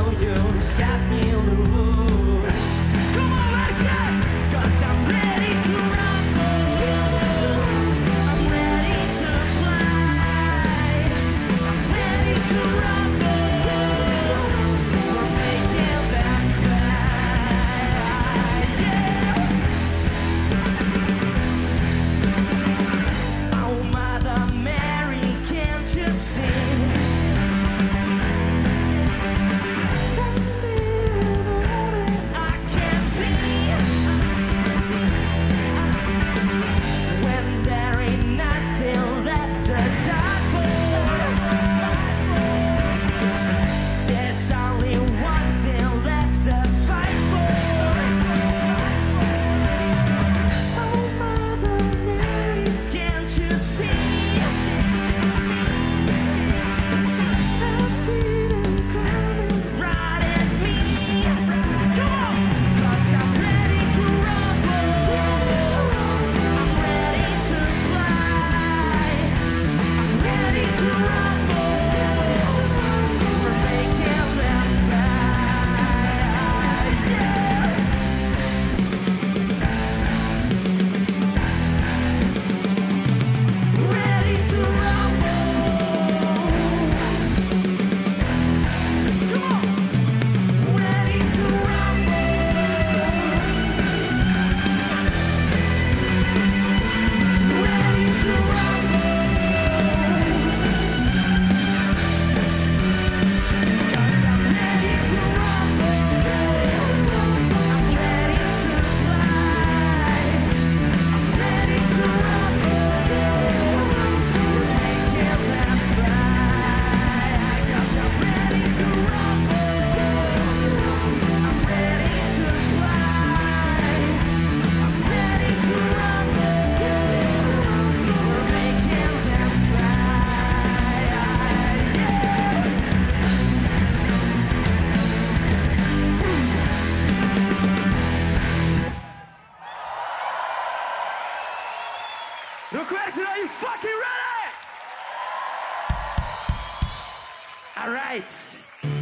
Alright.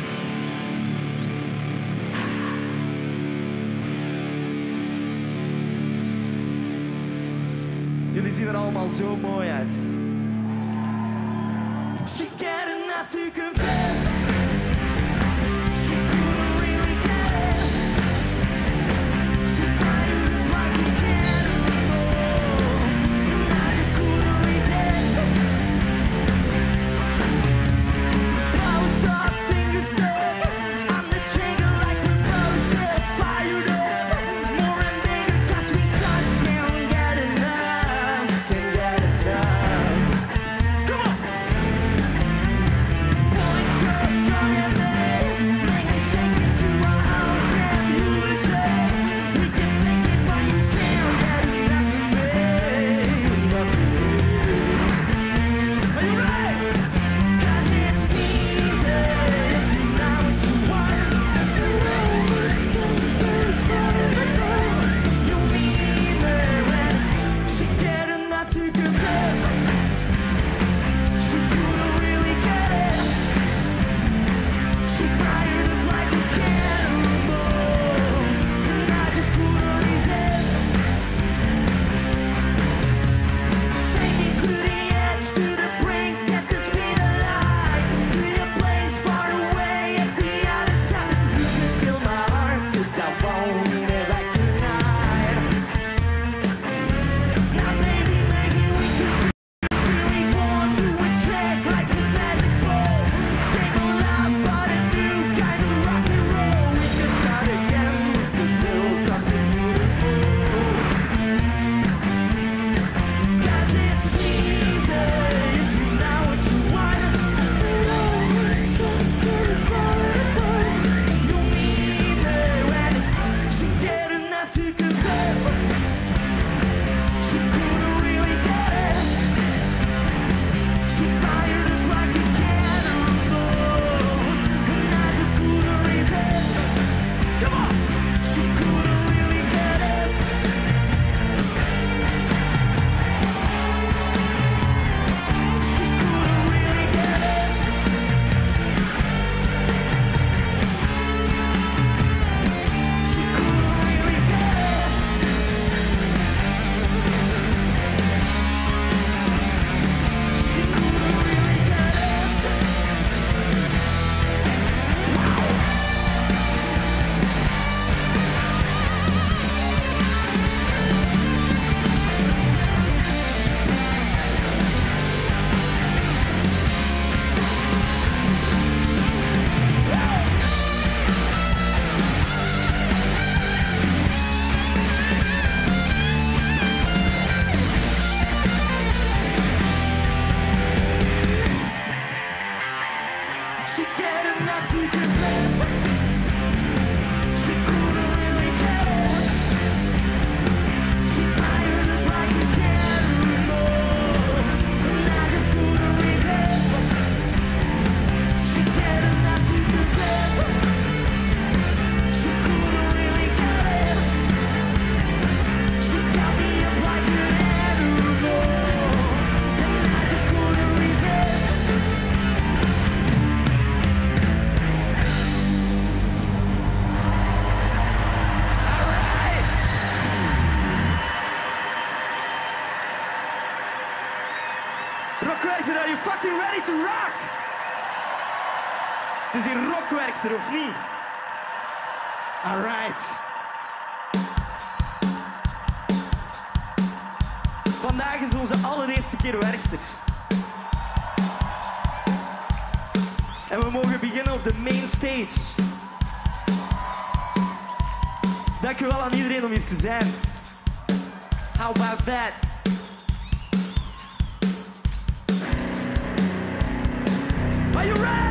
Jullie zien er allemaal zo mooi uit. She get enough to confess. She couldn't really guess. She fired like a cannonball. I just couldn't resist. Both our fingers stuck on the trigger like we're both set fired up. More and bigger 'cause we just can't get enough. Can't get enough. Come on! Point your to rock? Het is hier Rockwerchter, of niet? Alright. Vandaag is onze allereerste keer Werchter. En we mogen beginnen op de main stage. Dank u wel aan iedereen om hier te zijn. How about that? Are you ready?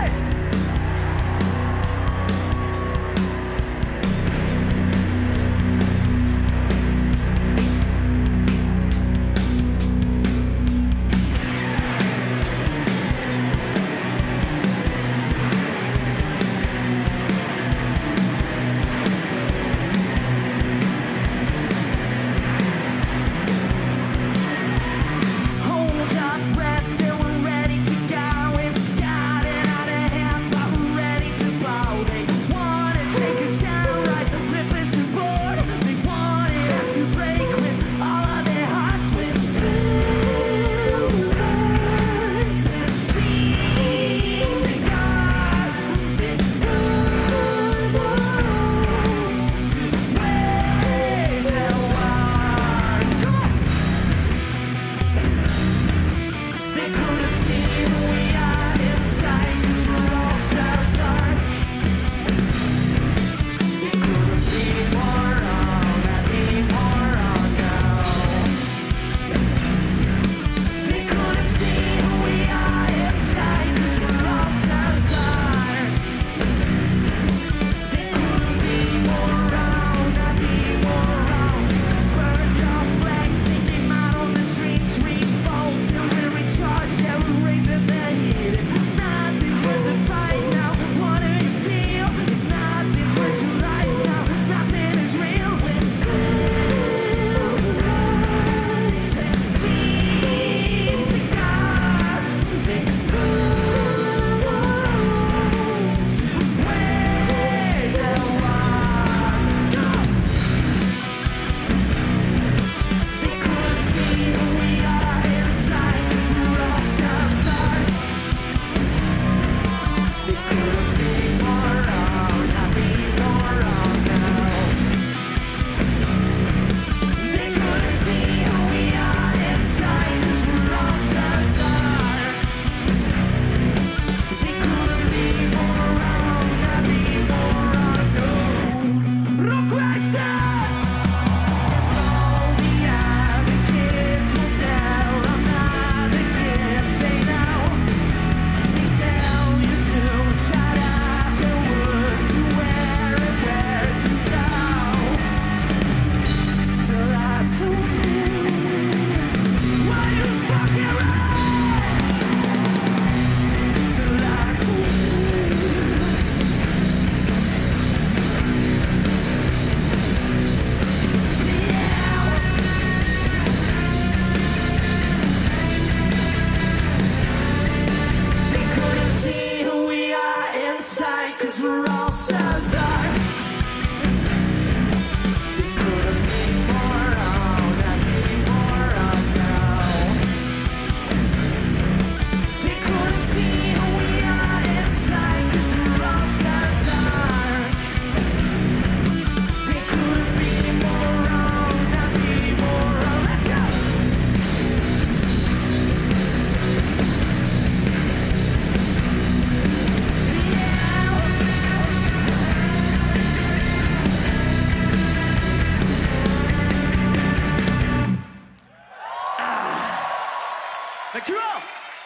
Dankjewel.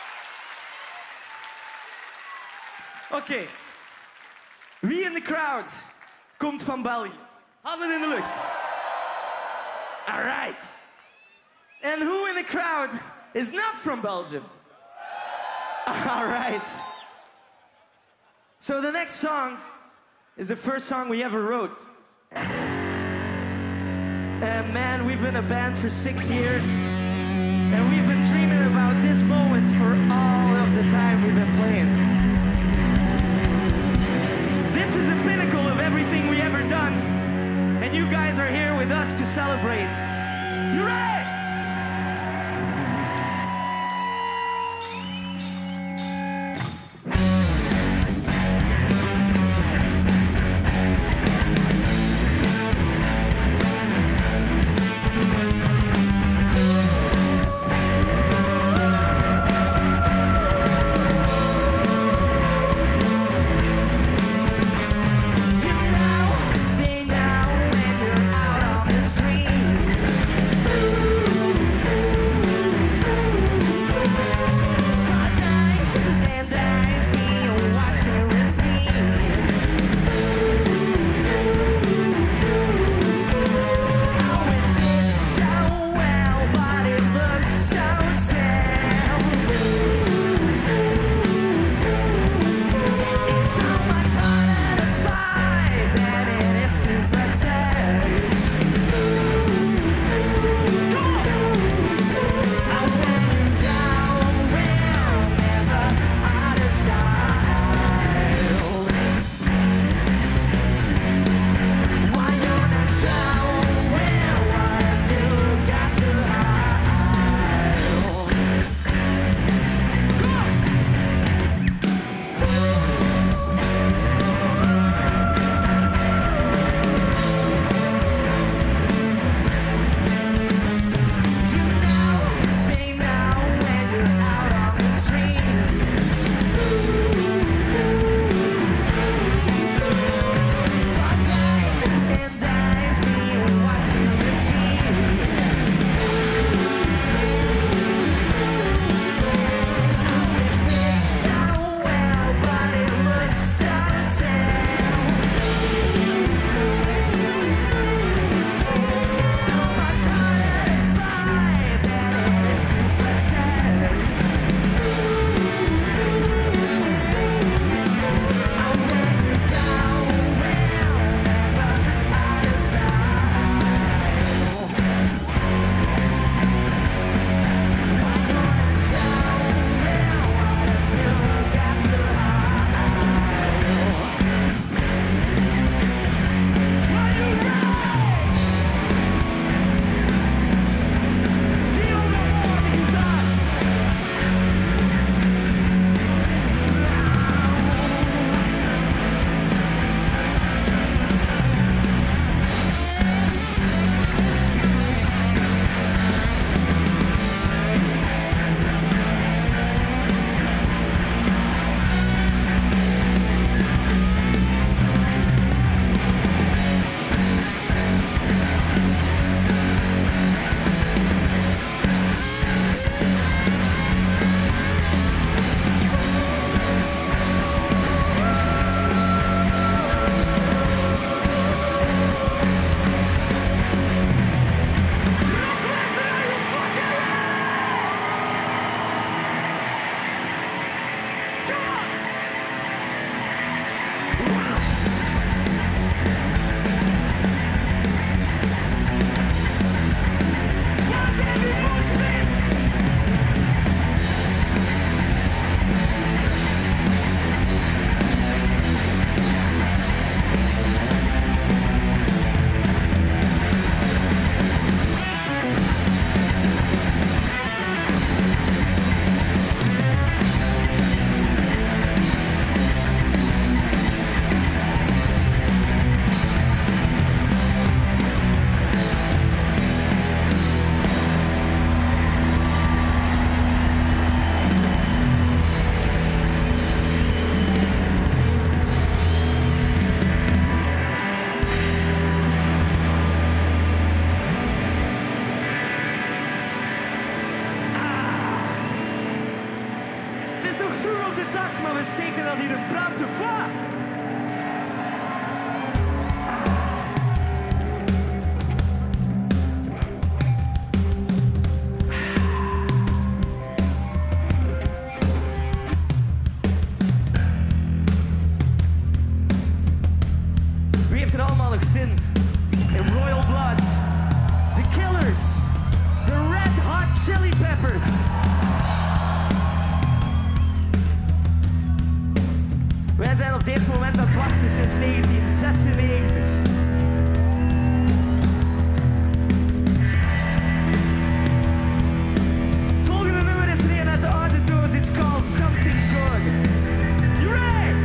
Oké. Wie in de crowd komt van België? Handen in de lucht. All right. And who in the crowd is not from Belgium? All right. So the next song is the first song we ever wrote. And man, we've been a band for 6 years. And we've been dreaming about this moment for all of the time we've been playing. This is the pinnacle of everything we ever done. And you guys are here with us to celebrate. You ready? Wie heeft er allemaal nog zin in Royal Blood? The Killers, the Red Hot Chili Peppers. Wij zijn op dit moment aan het wachten sinds 1996. Het volgende nummer is er een uit de oude doos. It's called Something Good. You ready?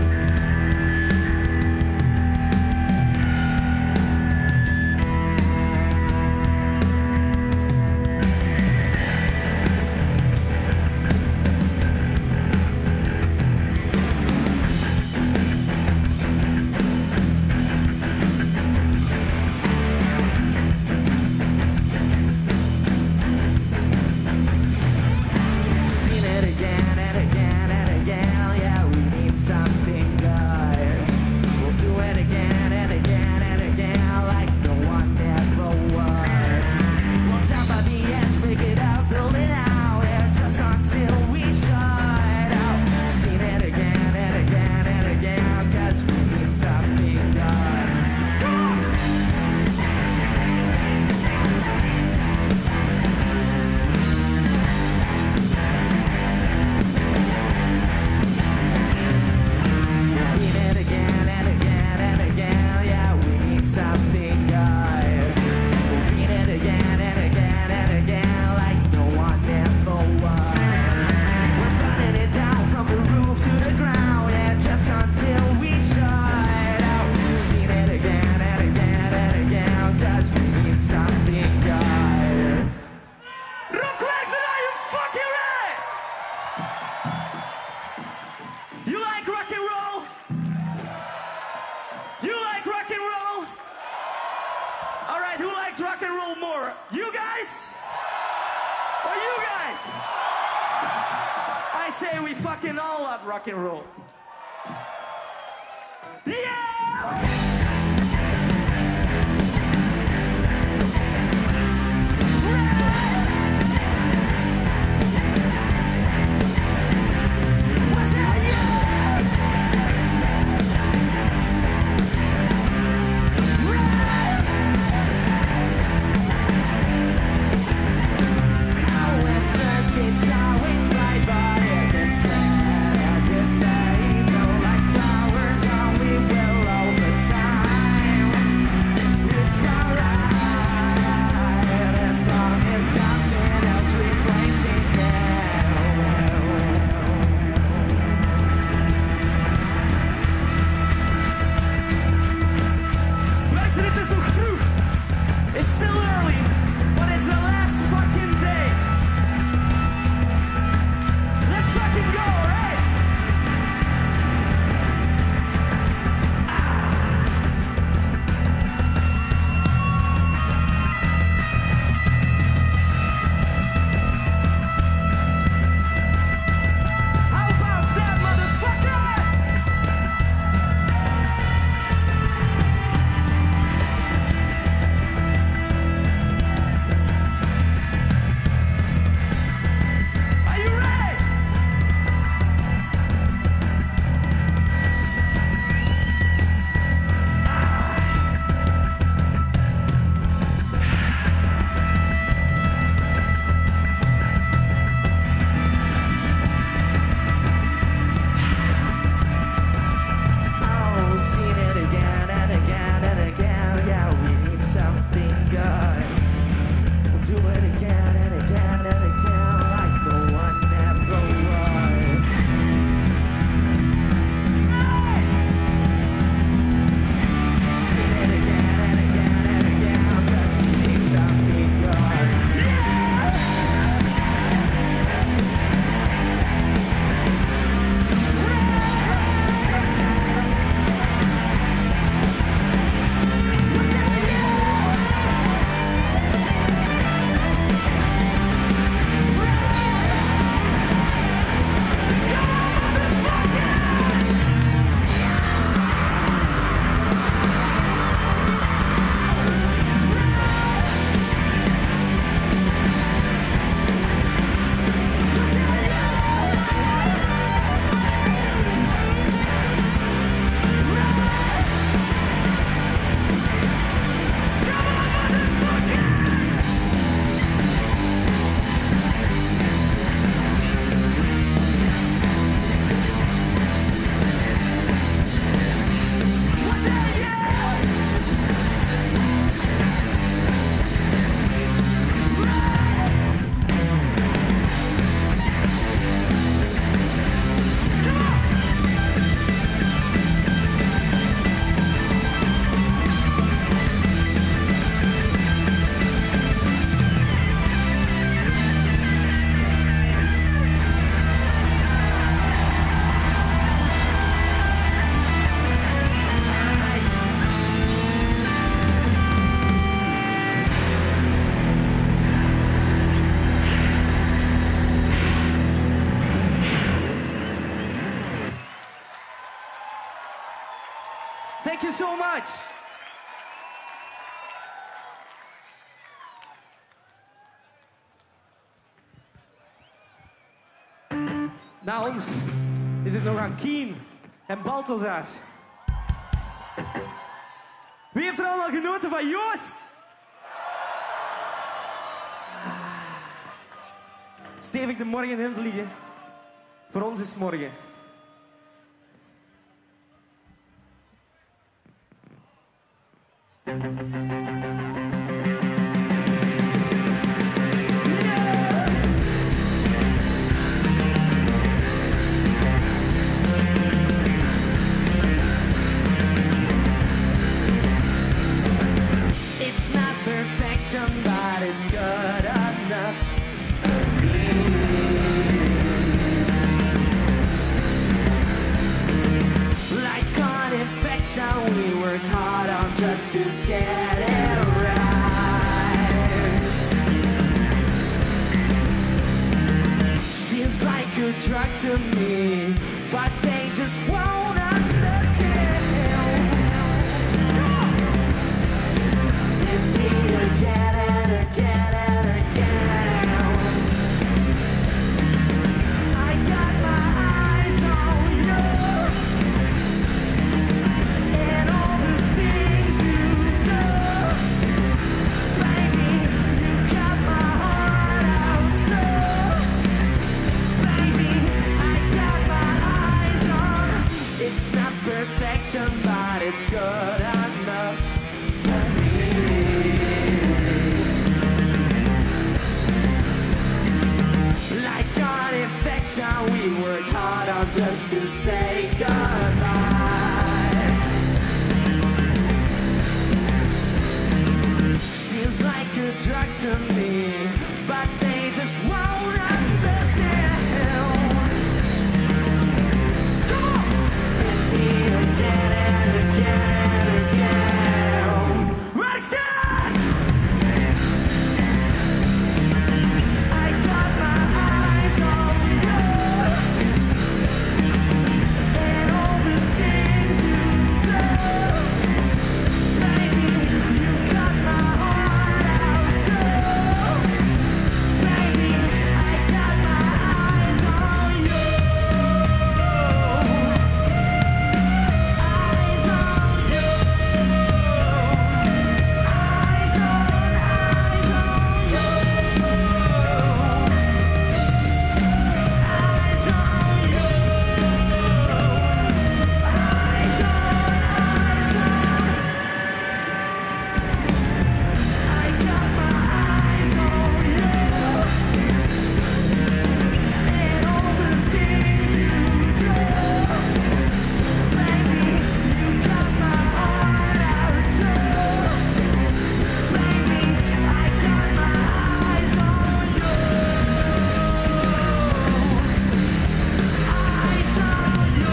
Rock and roll more. You guys? Or you guys? I say we fucking all love rock and roll. Yeah! Flowers on we will over time. Thank you so much. Na ons is het nog aan Kien en Balthazar. Wie heeft er allemaal genoten van Joost? Stevig de morgen invliegen. Voor ons is morgen. It's not perfection, but it's good enough for me. Like an infection, we worked hard on just to get it right. Seems like a drug to me, but they just won't understand. Hit me again and again and again. I got my eyes on you and all the things you do. Baby, you got my heart out too. Baby, I got my eyes on. It's not perfection, but it's good enough for me. Like an infection, we worked hard on just to say goodbye. Seems like a drug to me, but they just won't understand. Come on! Hit me again and again and again. Ready, stand! I got my eyes on you and all the things you do. Baby, you got my heart out too. Baby, I got my eyes on you. Eyes on you. Eyes on you. Eyes on you. Eyes on. I got my eyes on you and all the things you do. Baby, you got my heart out too. Baby, I got my eyes on you. Eyes on you.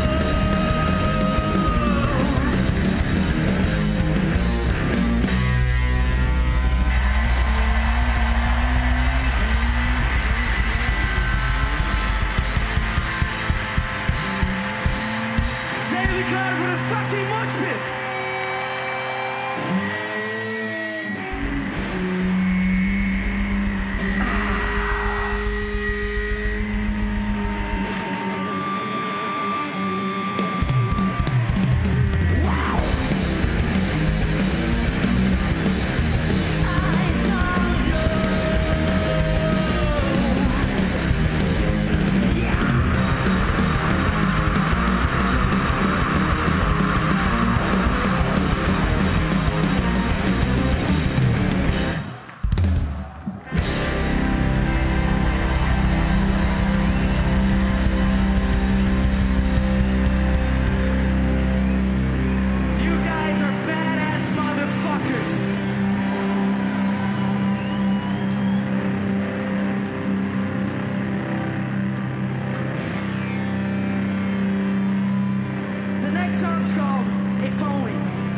Zijn jullie klaar voor een fucking moshpit? Eyes on you. You guys are badass motherfuckers. The next song's called If Only.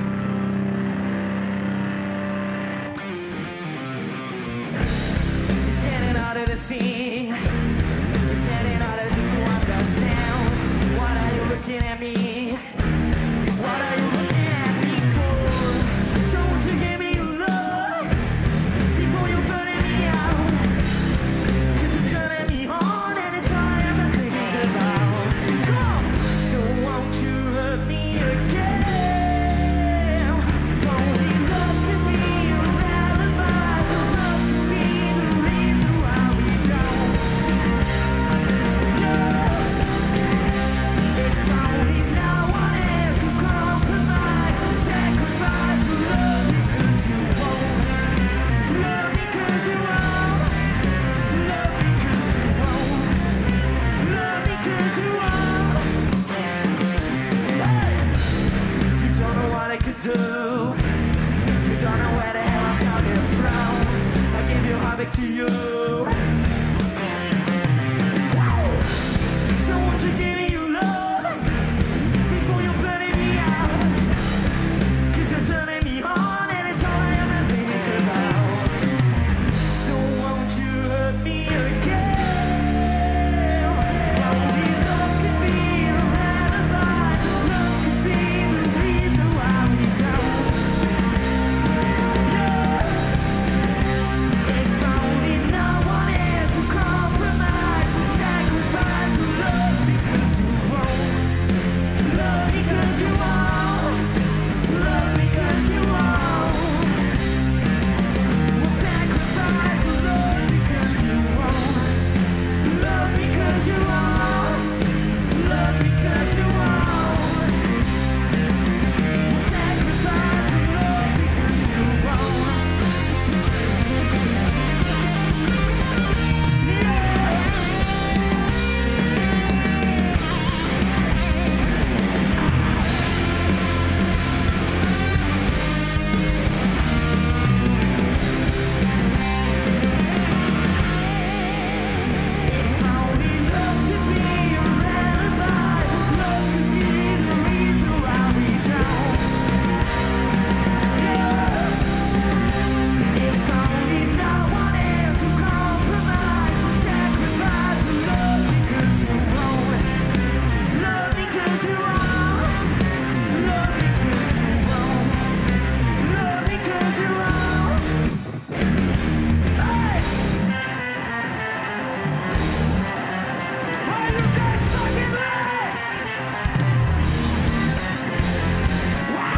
It's getting harder to see. It's getting harder just to understand. What are you looking at me? What are you looking at me? do. You don't know where the hell I'm coming from. I give your heart back to you. So won't you give me your love before you're burning me out? 'Cause you're turning me on and it's all I ever think about. So won't you hurt me again? Only love could be a alibi. Love could be the reason why we don't. Yeah. If only no one had to compromise, sacrifice to love because you won't. Love because you won't. Love because you won't. We'll sacrifice to love because you won't. Love because you won't. Love because you won't. We'll sacrifice to love because you won't. If only love could be your alibi, love could be the reason why we don't. Yeah. If only no one had to compromise, sacrifice to love because you won't. Love because you won't. Love because you won't. Love because you won't. Hey! Are you guys fucking ready? Wow!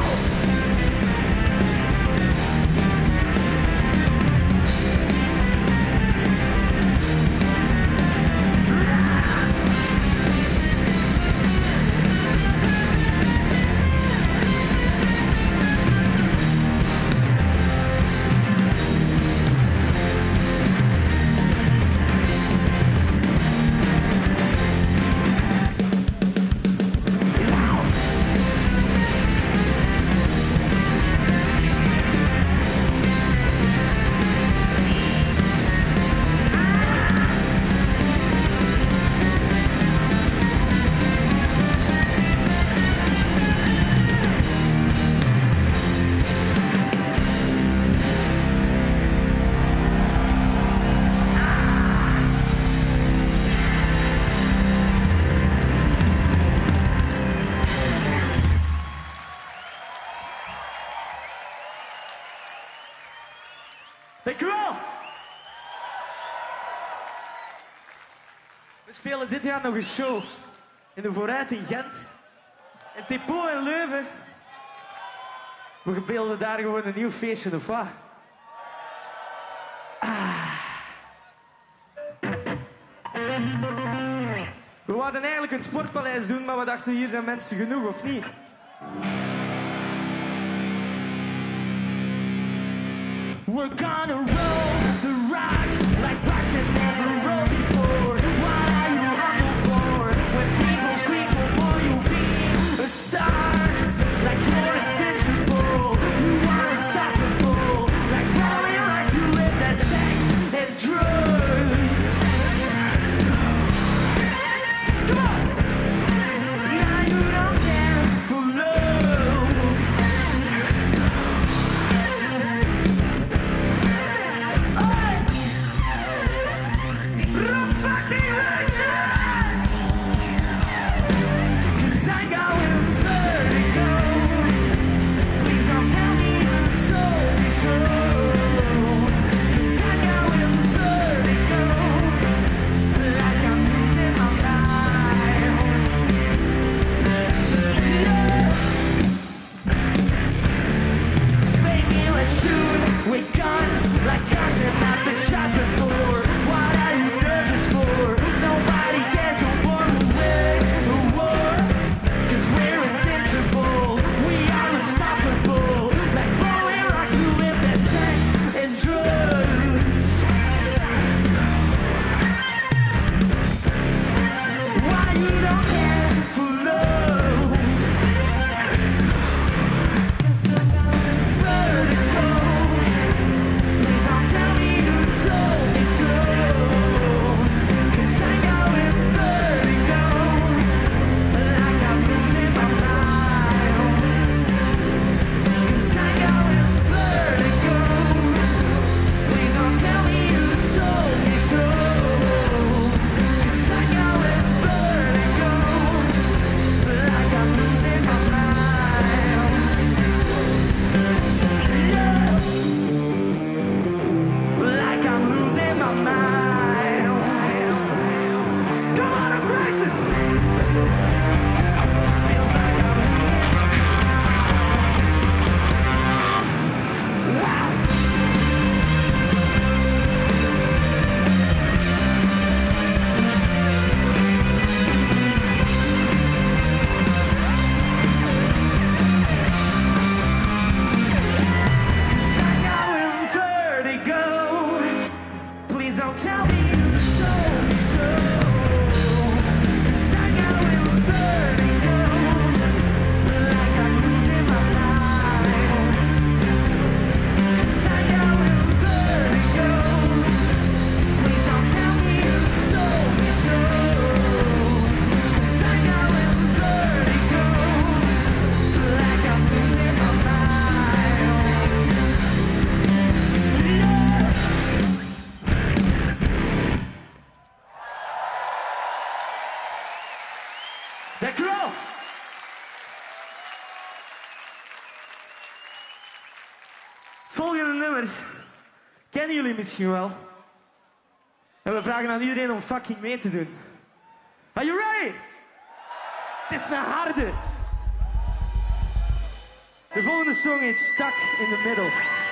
Dank u wel. We spelen dit jaar nog een show in de Vooruit in Gent. In Tepo in Leuven. We beelden daar gewoon een nieuw feestje of wat? We wilden eigenlijk een sportpaleis doen, maar we dachten hier zijn mensen genoeg, of niet? We're gonna roll the rocks like rocks that never rolled before. What are you humble for? When people scream for more, you'll be a star. Like you're invincible, you are unstoppable. Like rolling rocks, you live that sex and drugs. Come on! Now you don't care for love. Run fucking right there! 'Cause I'm going first. Het volgende nummer kennen jullie misschien wel. En we vragen aan iedereen om fucking mee te doen. Are you ready? Het is een harde. De volgende song heet Stuck in the Middle.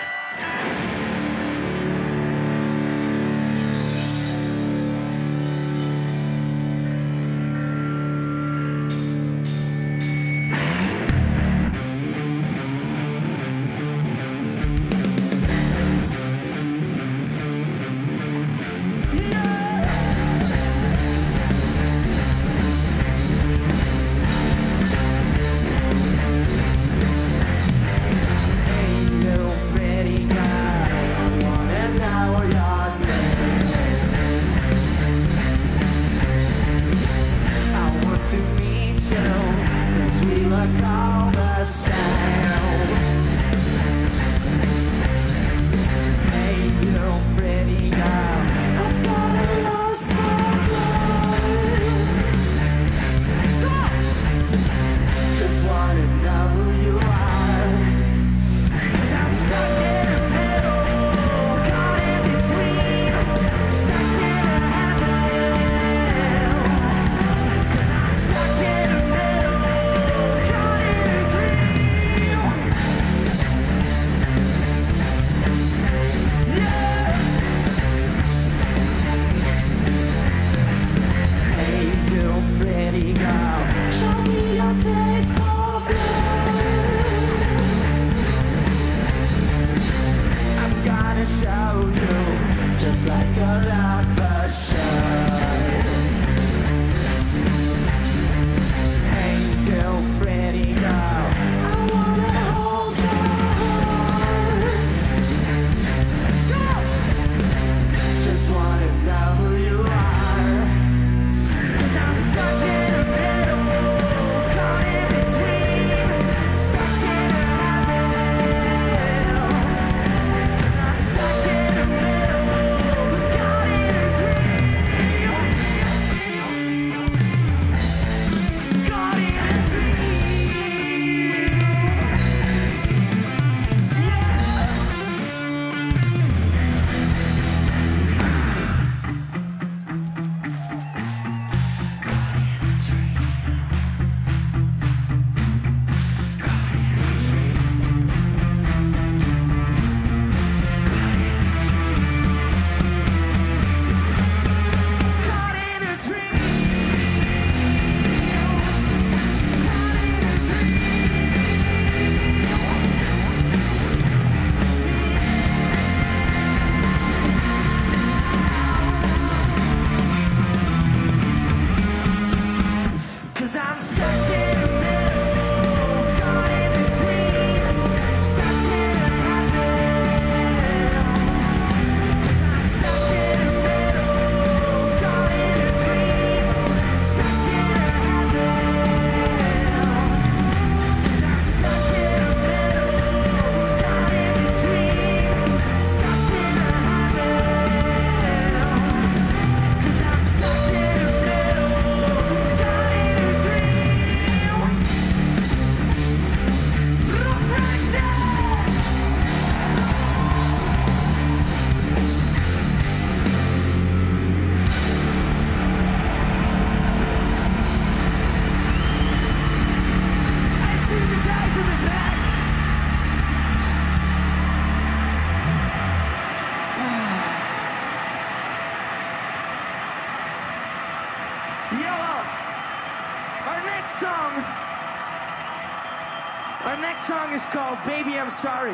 Our next song is called Baby I'm Sorry.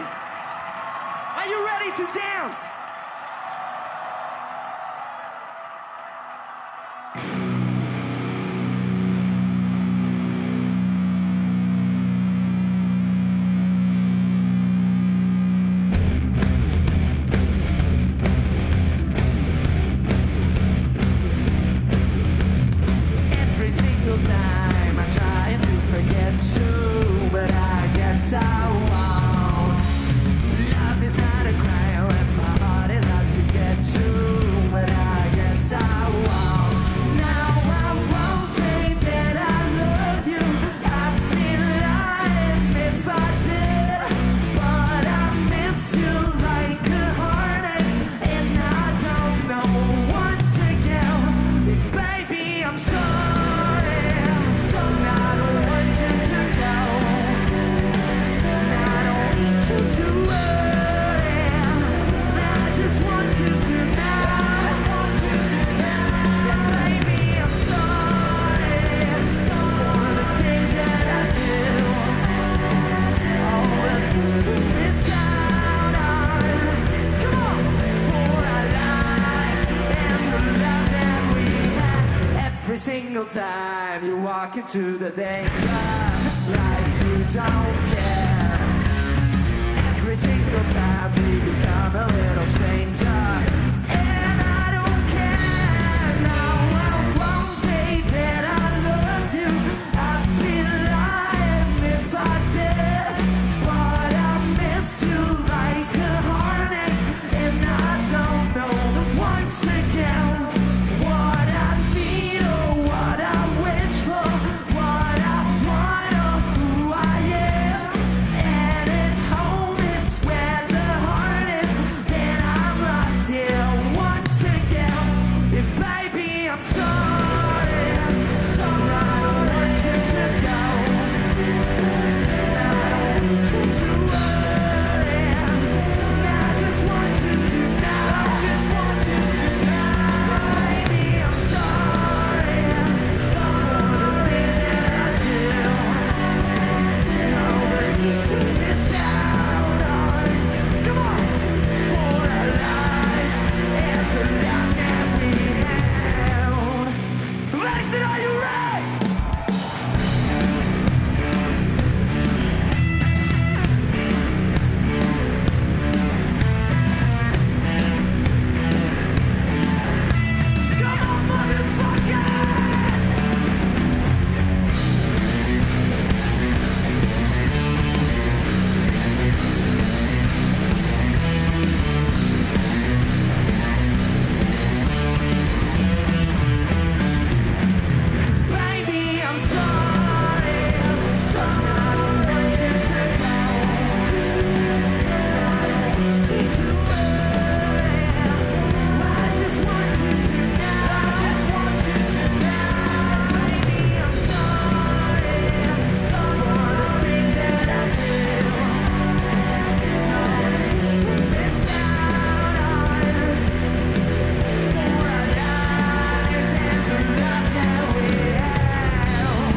Are you ready to dance? Every single time I try to forget you, but I guess I won't. Love is not a cry when my heart walking to the danger like you don't care. Every single time we become a little stranger, and I don't care. Now I won't say that I love you. I'd be lying if I did, but I miss you like a heartache, and I don't know once again what I need or what I wish for, what I want or who I am. And if home is where the heart is, then I'm lost here once again. If baby I'm sorry, somewhere I don't want you to go, I don't want you to worry, I just want you to know, I just want you to know, baby I'm sorry, so for the things that I do, that you took this down on. Come on, for our lives and the life that we held. Langston, are you ready? Come on, motherfuckers! Cause baby, I'm sorry, I don't want you to go, I don't want you to worry, I just want you to know, I just want you to know, baby, I'm sorry, so for the things that I did, you took this down on, for our lives and the love that we held.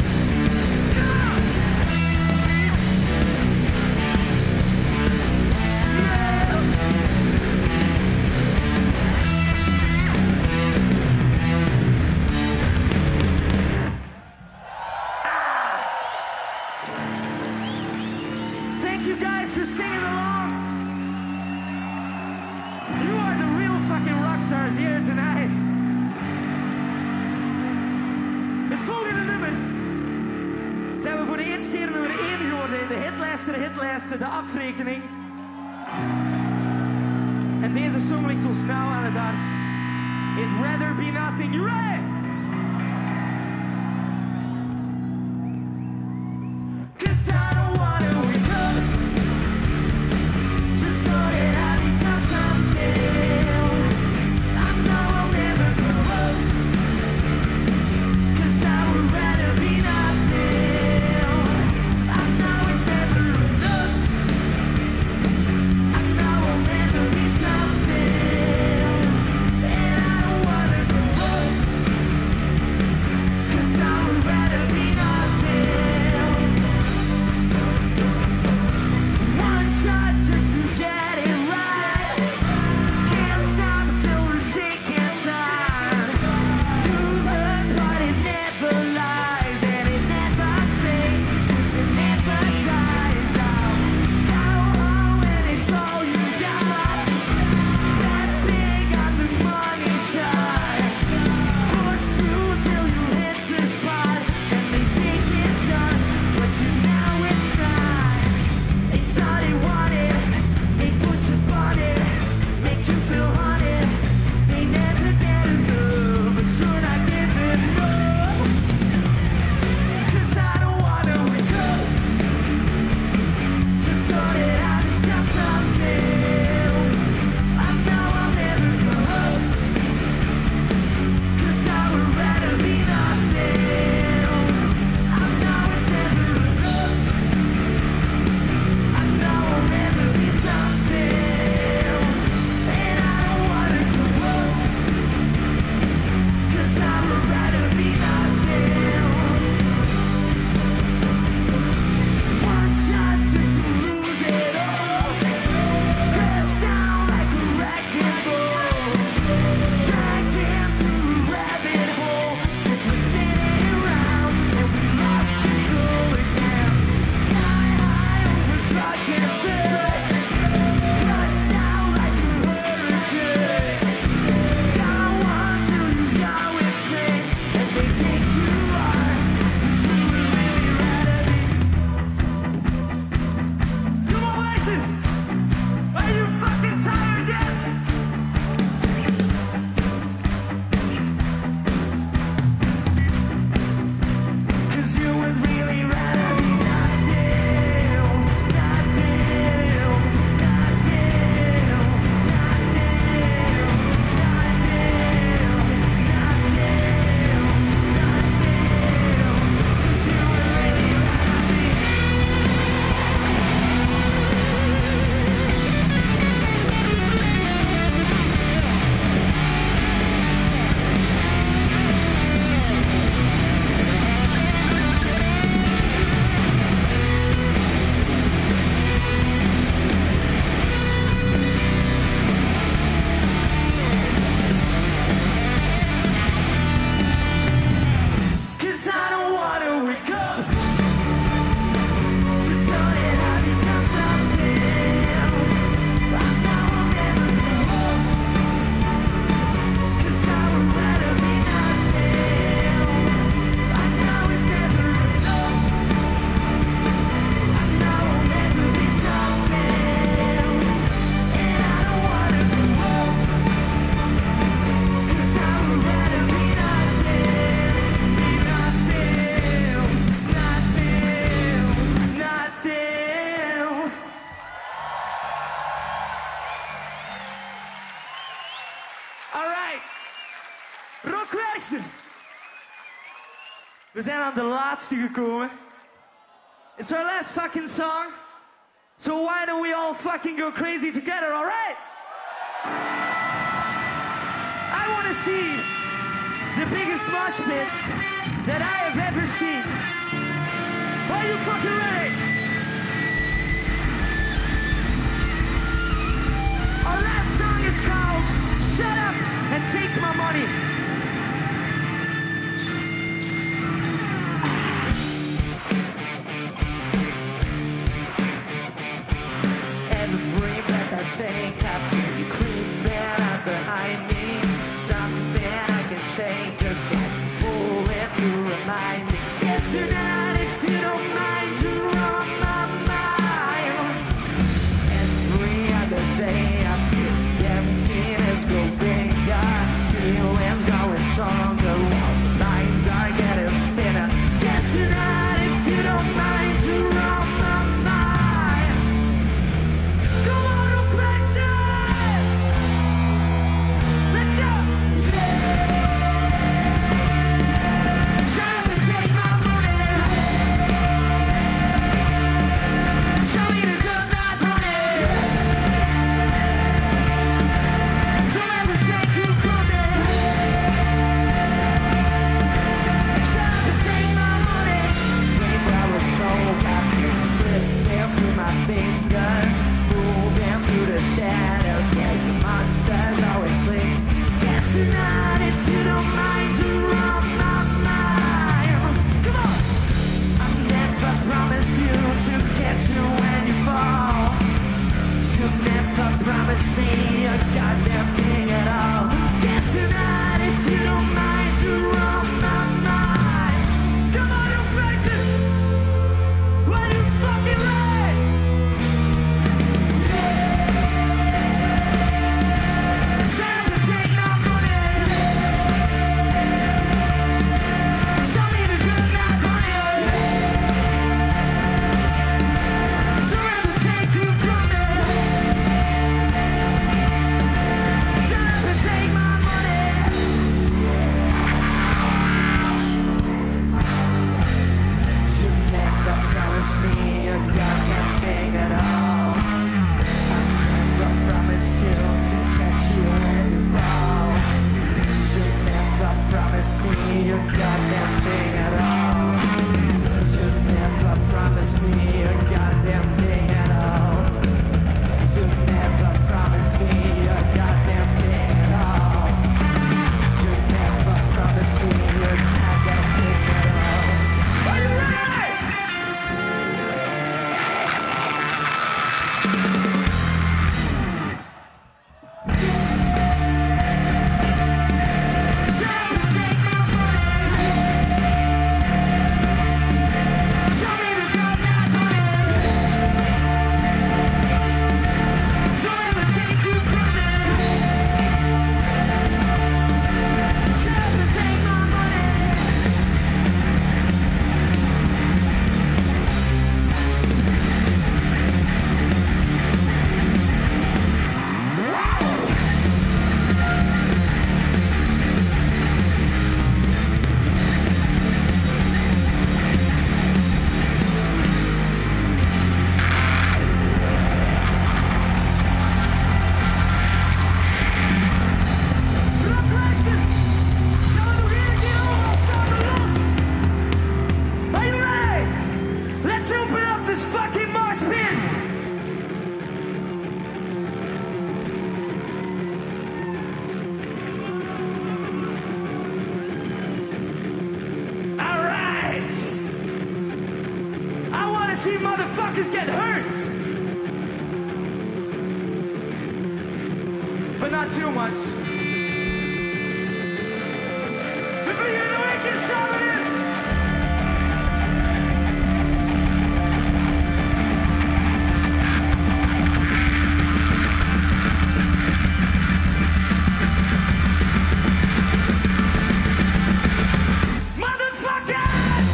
Thank you guys for singing along. You are the real fucking rock stars here tonight. Het volgende nummer zijn we voor de eerste keer nummer 1 geworden in de hitlijsten, de afrekening. En deze song ligt ons nauw aan het hart. It's Rather Be Nothing. You ready? 'Cause I don't wanna wake up just so that I become something. I know I'll never grow up, 'cause I would rather be nothing. I know it's never enough, I know I'll never be something. And I don't wanna grow up We zijn aan de laatste gekomen. It's our last fucking song. So why don't we all fucking go crazy together, alright? I want to see the biggest mosh pit that I have ever seen. Are you fucking ready? Our last song is called Shut Up and Take My Money. Every breath I take, I feel you creeping up behind me. Something I can take, just like a bullet to remind me. Yes, tonight, if you don't mind, you're on my mind. Every other day, I feel the emptiness go bigger. Feelings going stronger, while the lines are getting thinner. Yes, tonight, if you don't mind, you're on my mind. Come on, don't back down. Let's go. Shut up and take my money. Show me the good life, honey. Don't ever take you from me. Shut up and take my money. Flame I was smoke, I feel it slipping through my fingers, moving through the shadows where the monsters always sleep. Guess tonight, if you don't mind, you're on my mind. Come on! I never promised you to catch you when you fall. You never promised me a goddamn thing at all. Guess tonight, if you don't mind, you're on my mind. Come on, you practice. Are you fucking ready? Shut up and take my money. Show me the good life, honey. Don't ever take you from me. Shut up and take my money. You never promised me a goddamn thing at all. I never promised you to catch you when you fall. You never promised me a goddamn thing at all. You never promised me a goddamn thing at all. You never promised me a goddamn thing at all. You never promised me a goddamn thing at all. Are you ready? Shut up and take my money. Show me the good life, honey. Don't ever take you from me. Shut up and take my money. Are you ready? Let's open up this fucking mosh pit. All right. I want to see motherfuckers get hurt, but not too much. If you're gonna make it something. Motherfuckers!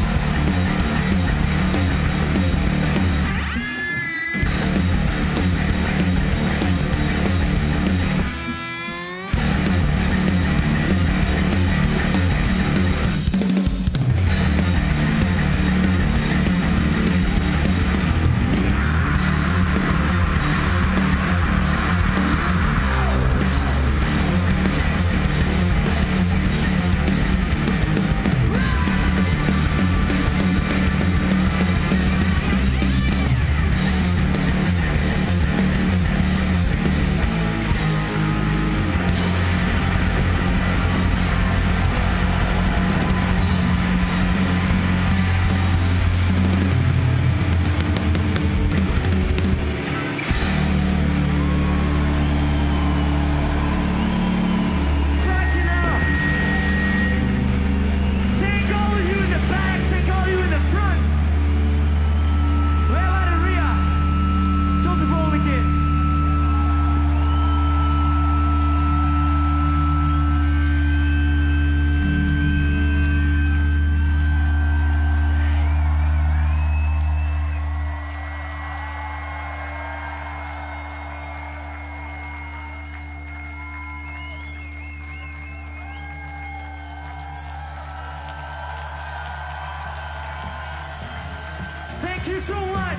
so much.